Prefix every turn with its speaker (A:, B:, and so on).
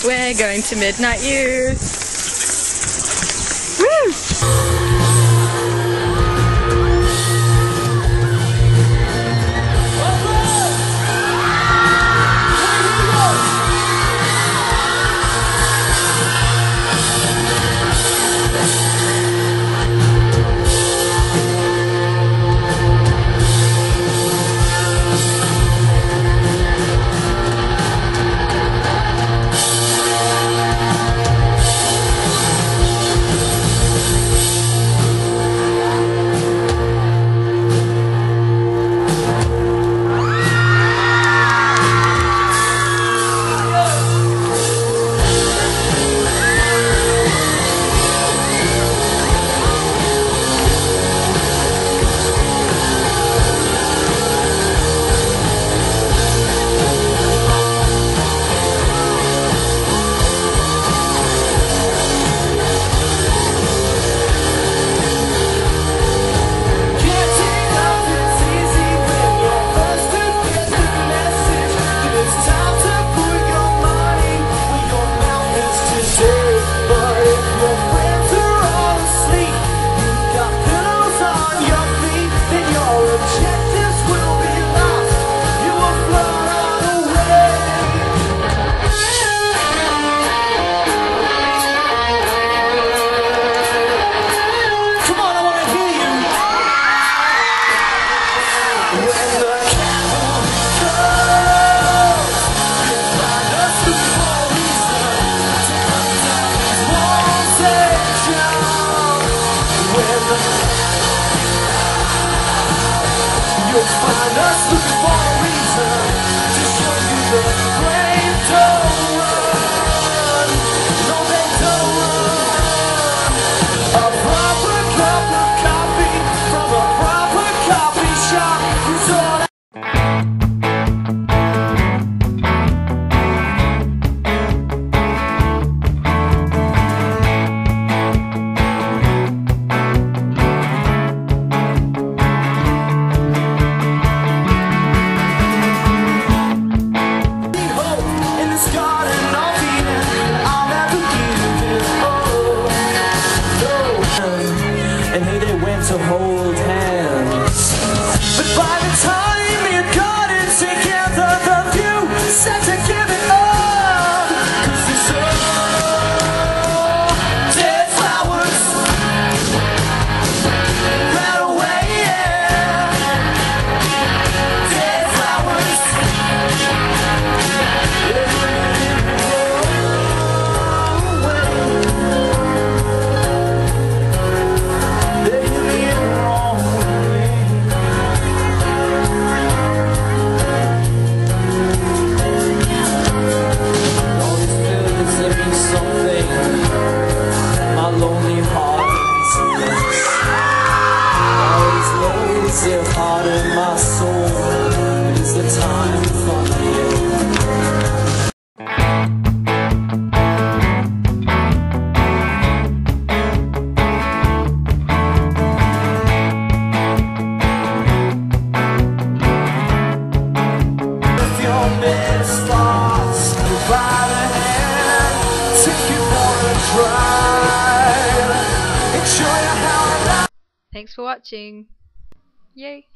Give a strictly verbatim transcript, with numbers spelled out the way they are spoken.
A: We're going to Midnight Youth. Woo! You'll find us looking for a reason to show you the brave don't run. No, they don't run. A proper cup of coffee from a proper coffee shop is all I to hold hands. But by the time we had gotten together, the view said to give it up. Cause it's all dead flowers right away, yeah. Dead flowers. Heart in my soul, it is the time for you. If your missed thoughts, by the hand, take you for a drive, and show you how I like. Thanks for watching. Yay!